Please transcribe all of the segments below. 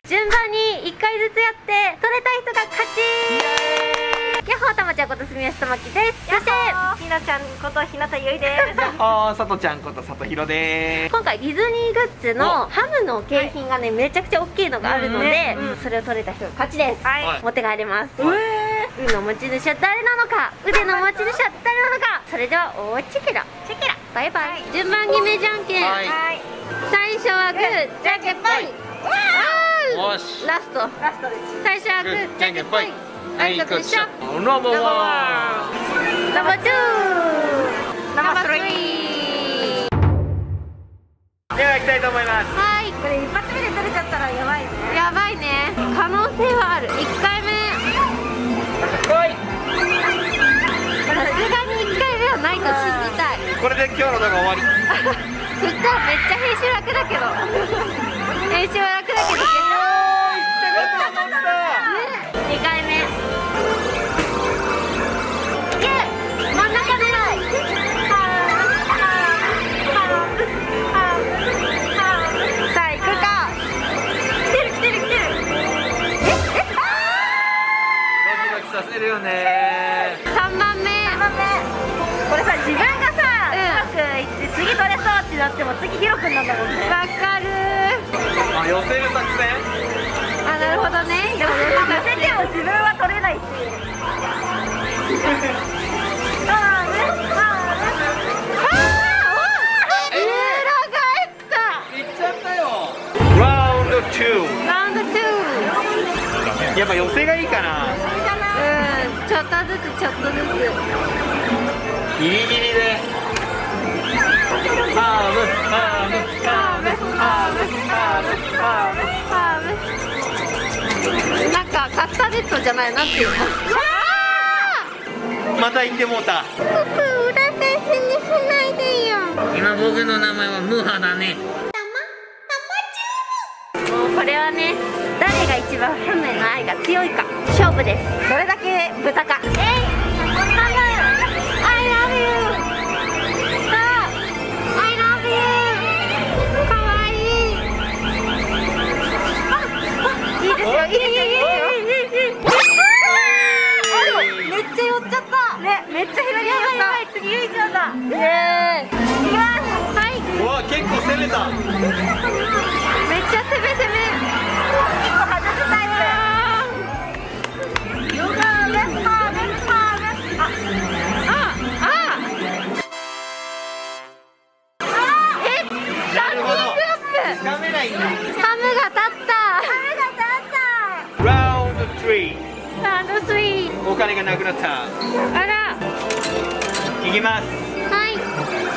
順番に1回ずつやって取れた人が勝ち。やっほー、たまちゃんことすみやすとまきです。そしてひなちゃんことひなたゆいです。 さとちゃんことさとひろです。 今回ディズニーグッズのハムの景品がね、めちゃくちゃ大きいのがあるので、それを取れた人が勝ちです。持って帰れます。運の持ち主は誰なのか、腕の持ち主は誰なのか。それではおチェケラチェケラバイバイ。順番決めじゃんけん。最初はグーじゃんけんぽい。ラストです。最初はグーじゃんけんぽい。はい、勝者ナンバーワン、ナンバーツー、ナンバースリー。 では行きたいと思います。 はい、 これ一発目で取れちゃったらやばいね。 やばいね。可能性はある。1回目さすがに1回目はないと信じたい。 これで今日の動画終わり。 そしたらめっちゃ編集楽だけど編集は楽だけど、2回目真ん中狙い。さあ行くか。来てる。 ドキドキさせるよね。 3番目。 これさ、自分がさ、うまくいって次取れそうってなっても次ヒロくんなんだもんね。 わかる。 寄せる作戦。 あ、なるほどね。 でも寄せても自分は取れないっていう。 ラウンド2。 ラウンド2。 やっぱ寄せがいいかな。 ちょっとずつギリギリでハムなんかカスタネットじゃない、なんていうの。 また言ってもうた。 僕裏返しにしないでよ。 今僕の名前はムハだね。 もうこれはね、誰が一番ハムへの愛が強いか勝負です。どれだけ豚か。I love you。 さあ I love you。 かわいい。いいですよ、いいですよ。めっちゃ寄っちゃったね。めっちゃ左に寄った。次ゆいちゃんだ。いきます。はい。 うわ、結構攻めた。 めっちゃ攻め。 1個外すタイム。 つかめないんだ。 ハムが立った。 ラウンド3。 ラウンド3。 お金がなくなった。 あら。 いきます。 はい。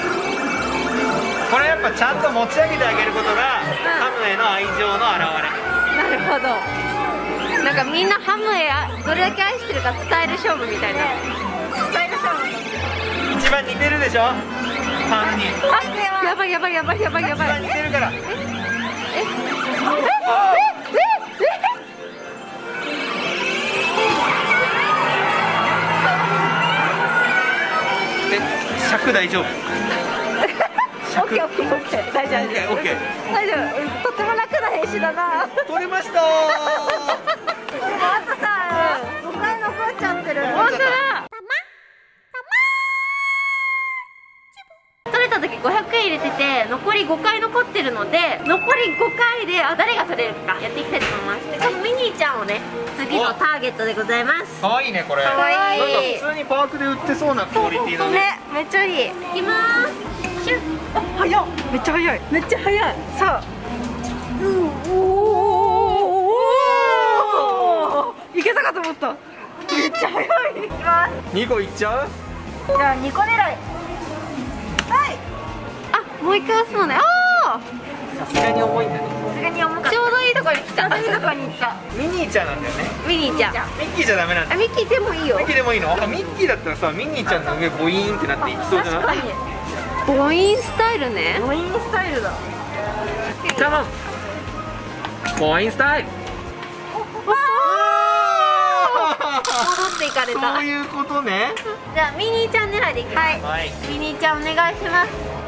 これやっぱちゃんと持ち上げてあげることが、ハムへの愛情の表れ。 なるほど。なんかみんなハムへどれだけ愛してるか伝える勝負みたいな。 伝える勝負。 一番似てるでしょ、ハムに。 あ、やばい。 一番似てるから。尺大丈夫。 オッケー大丈夫。 オッケー。 とっても楽な編集だな。 取れましたー。 あとさ、5回残っちゃってる。 本当だ。取れた時500円入れてて残り5回残ってるので、残り5回で誰が取れるかやっていきたいと思います。でこのミニーちゃんをね、次のターゲットでございます。 かわいいねこれ。 かわいい。 なんか普通にパークで売ってそうなクオリティのね。 めっちゃいい。 いきまーす。シュッ。 早っ。めっちゃ早い。めっちゃ早い。さあ。いけたかと思った。めっちゃ早い。いきます。 2個いっちゃう？ じゃあ2個狙い。はい。 あ、もう一回押すのね。ああ。 さすがに重いんだね。 さすがに重かった。 ちょうどいいとこに来た。 いいとこに行った。 ミニーちゃんなんだよね。 ミニーちゃん。 ミッキーじゃダメなんだ。 あ、ミッキーでもいいよ。 ミッキーでもいいの？ミッキーだったらさ、ミニーちゃんの上ボイーンってなっていきそうじゃない？ ボインスタイルね。 ボインスタイルだ。 カモン。ボインスタイル。 戻っていかれた。 そういうことね。 じゃあミニーちゃん狙いでいきます。 はい。 ミニーちゃんお願いします。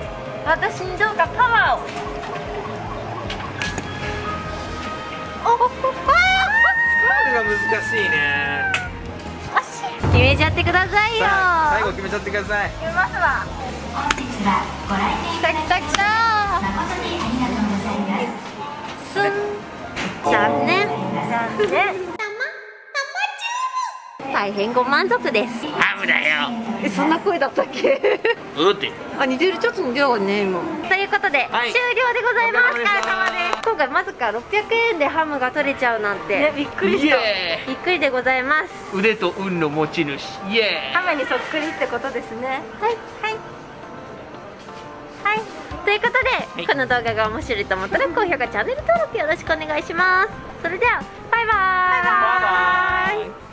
私にどうかパワーを。お、 難しいね。 決めちゃってくださいよ。 最後決めちゃってください。 決めますわ。 本日はご来店きたきたきた。 誠にありがとうございます。 すん。残念。 残念。 大変ご満足です。 ハムだよ。 そんな声だったっけ？ うって。 あ、似てる、ちょっと似てるわね、今。ということで、 はい終了でございます。 お疲れ様です。 今回まさか600円でハムが取れちゃうなんて、 ね、びっくりした。 びっくりでございます。 腕と運の持ち主。イエハムにそっくりってことですね。 はいはいはい。ということで、 いこの動画が面白いと思ったら高評価、チャンネル登録よろしくお願いします。それではバイバーイ。 ーイ。バイバーイ。